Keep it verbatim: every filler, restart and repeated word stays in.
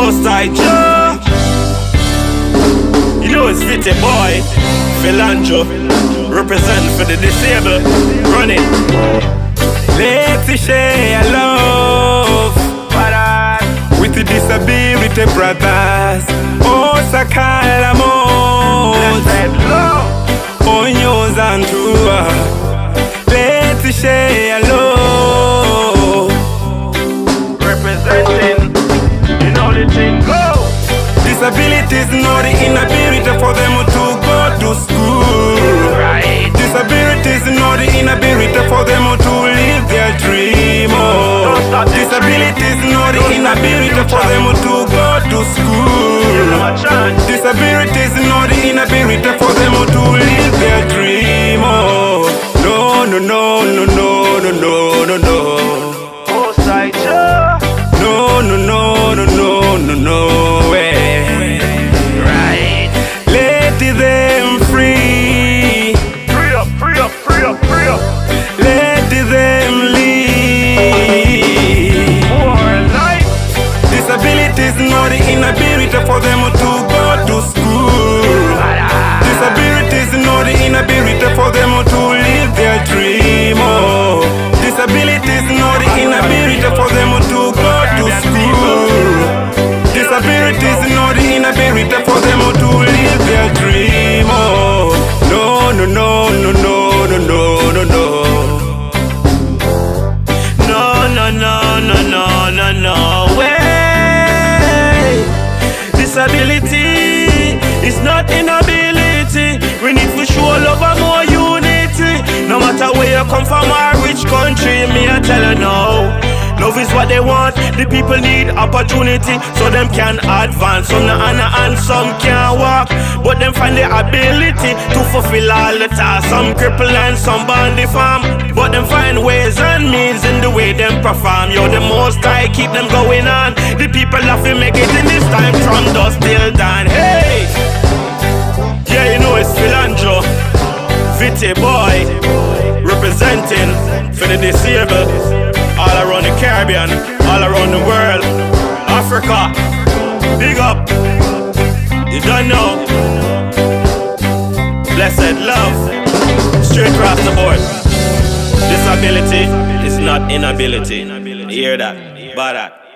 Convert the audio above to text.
Most High Jah. You know it's Vite Boy, Philandro, represent for the disabled, running. Let's share love with the disability brothers. Oh, Sakalamos, on yours and true. Let's share love, representing, you know the thing go. Disabilities not the inability for them to go to school. Right. Disabilities not the inability for them to live their dream. Oh. Disabilities not the inability for them to go to school. Disabilities not the inability for them to live their dream. Oh. No, no, no, no, no, no, no, no, no. Most High Jah. No, no, no, no, no, no, no way. Them free. Free up, free up, free up, free up. Let them live. More life. Disabilities not the inability for them to go to school. Disabilities not the inability for them to live their dream. Oh. Disabilities not the inability for them to go to school. Disabilities not the inability for them to live their dream. Oh, no, no, no, no, no, no, no, no, no. No, no, no, no, no, no, no way. Disability is not inability. We need to show love and more unity. No matter where you come from or which country, me I tell you now. Love is what they want, the people need opportunity so them can advance. Some na honor and some can't walk, but them find the ability to fulfill all the tasks. Some cripple and some born the farm, but them find ways and means in the way them perform. Yo, the Most High keep them going on. The people have to make it in this time from dusk till dawn. Hey! Yeah, you know it's Philandro, Vite Boy, representing for the disabled. All around the Caribbean, all around the world. Africa, big up. You don't know. Blessed love, straight across the board. Disability is not inability. You hear that? By that.